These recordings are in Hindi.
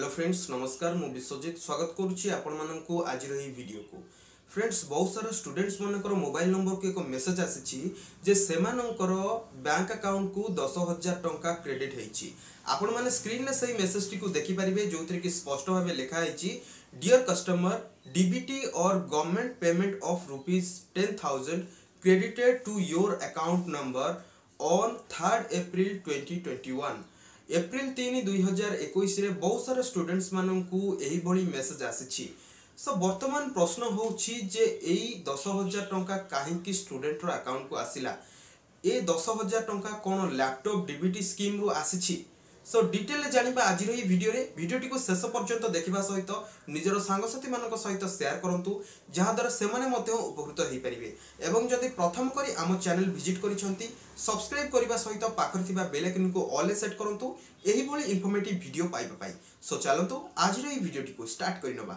फ्रेंड्स नमस्कार मु विश्वजित स्वागत करुच्ची आपण माननकु आज रही वीडियो को। फ्रेंड्स बहुत सारा स्टूडेंट्स मानकर मोबाइल नंबर को एक मेसेज आसी जे सेमानकर बैंक अकाउंट को 10,000 टंका क्रेडिट हेची। आपण माने स्क्रीन में सही मेसेज टी को देखि परिबे जोथरे कि स्पष्ट भाबे लिखा हेची डियर कस्टमर डीबीटी और government payment of ₹10,000 credited to your account number on 3rd April 2021। April 3 2021 रे बहुत सारा स्टूडेंट्स माननकु एही भली मेसेज आसीछि। सो वर्तमान प्रश्न होछि जे एई 10,000 टंका काहे कि स्टूडेंट रो अकाउंट को आसिला। ए 10,000 टंका कोन लैपटॉप डीबीटी स्कीम रो आसीछि। सो डिटेल जानिबा आज रही वीडियो रे वीडियोटी को शेष पर्यंत देखिबा सहित निजर सांगसाथी मानक सहित शेयर करंतु जहा द्वारा से माने मध्ये उपकृत हेई परिबे। एवं जदि प्रथम करी आम चैनल विजिट करिसंती सब्सक्राइब करबा सहित पाखर थिबा बेल आइकन को ऑल सेट करंतु एही भली इंफॉर्मेटिव वीडियो पाइबा पाई। सो चलंतु आज रही वीडियोटी को स्टार्ट करिनबा।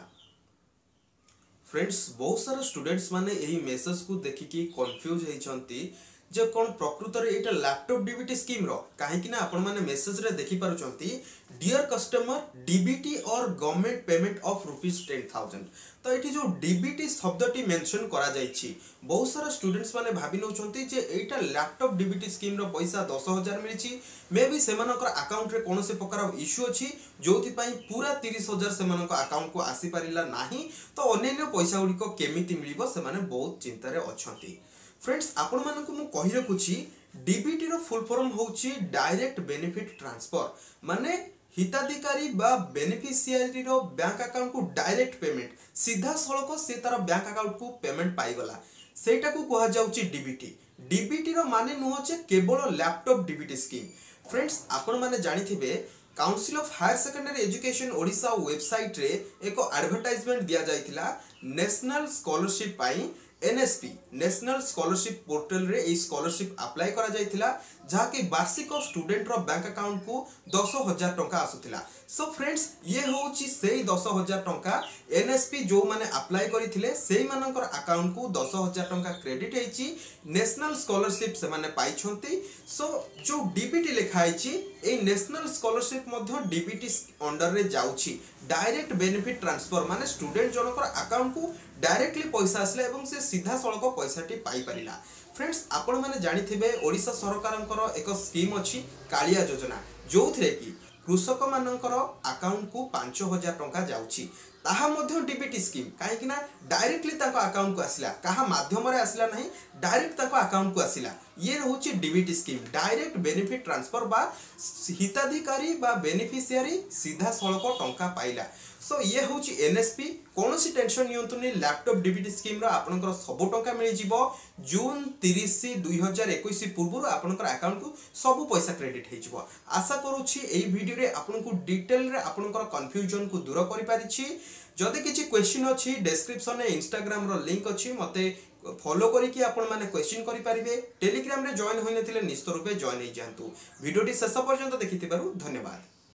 फ्रेंड्स बहुत सारा स्टूडेंट्स माने एही मेसेज को देखिकी कंफ्यूज हेइचंती जे कोन प्रकृत रे एटा लैपटॉप डीबीटी स्कीम रो काहे कि ना आपण माने मेसेज रे देखि पारुचंती डियर कस्टमर डीबीटी और गवर्नमेंट पेमेंट ऑफ ₹10,000। तो एठी जो डीबीटी शब्दटी मेंशन करा जाईछि बहुत सारा स्टूडेंट्स माने भाबी नउचंती जे एटा लैपटॉप डीबीटी स्कीम रो पैसा 10,000 मिलिछि मे बी सेमानकर अकाउंट रे कोनोसे प्रकार इश्यू अछि जोथि पई पूरा 30,000 सेमानकर अकाउंट को आसी परिला नाही। तो अन्य पैसा गुडी को केमिति मिलिबो से माने बहुत चिंता रे अछंती। फ्रेंड्स आपण मानकु मु कहि रखुछि डीबीटी रो फुल फॉर्म होछि डायरेक्ट बेनिफिट ट्रांसफर माने हिताधिकारी बा बेनिफिशियरी रो बैंक अकाउंट को डायरेक्ट पेमेंट सीधा सळक से तार बैंक अकाउंट को पेमेंट पाई गला सेटा को कहा जाउछि डीबीटी। डीबीटी रो माने नुहचे केवल लैपटॉप डीबीटी स्कीम। फ्रेंड्स आपण माने जानिथिबे council of higher secondary education Odisha website रे एक एडवर्टाइजमेंट दिया जाइथिला नेशनल स्कॉलरशिप पाई एनएसपी नेशनल स्कॉलरशिप पोर्टल रे ए स्कॉलरशिप अप्लाई करा जाइथिला जहा कि वार्षिक स्टूडेंट रो बैंक अकाउंट को 10,000 टंका आसुथिला। सो फ्रेंड्स ये होची सेही 10,000 टंका एनएसपी जो माने अप्लाई करिथिले सेही मानकर अकाउंट को 10,000 टंका क्रेडिट हेची नेशनल स्कॉलरशिप से माने पाइछंती। सो जो डीबीटी लिखा हेची ए नेशनल स्कॉलरशिप मध्य डीबीटी अंडर रे जाउची डायरेक्ट बेनिफिट ट्रांसफर माने स्टूडेंट जनकर अकाउंट को डायरेक्टली पैसा आसले एवं से सीधा सड़क पैसाटी पाई परिला। फ्रेंड्स आपण माने जानिथिबे ओडिशा सरकारंकर एक स्कीम अछि कालिया योजना जोथरे कि कृषक मानकर अकाउंट को 5,000 टंका जाउछि ताहा मध्य डीबीटी स्कीम काहे कि ना डायरेक्टली ताको अकाउंट को आसिला काहा माध्यम रे आसिला नहीं डायरेक्ट ताको अकाउंट को आसिला ये रहउछि DBT scheme direct benefit transfer बा हिताधिकारी बा बेनिफिशियरी सीधा सळक टंका पाइला। सो ये होची एनएसपी कोनोसी टेंशन नियंतुनी लैपटॉप डीबीटी स्कीम रो आपनकर सब टंका मिलि जिवो जून 30 2021 पूर्व आपनकर अकाउंट को सब पैसा क्रेडिट हे जिवो। आशा करूछि एई वीडियो रे आपनको डिटेल रे आपनकर कंफ्यूजन को दूर करि पारिछि। जदि किछि क्वेश्चन अछि डिस्क्रिप्शन रे इंस्टाग्राम रो लिंक अछि मते फॉलो करी कि आपण माने क्वेश्चन करि परिबे। टेलीग्राम रे जॉइन होइनथिले निश्चित रूपे जॉइन हे जानतु। वीडियोटी शेष पर्यंत देखिथिबारु धन्यवाद।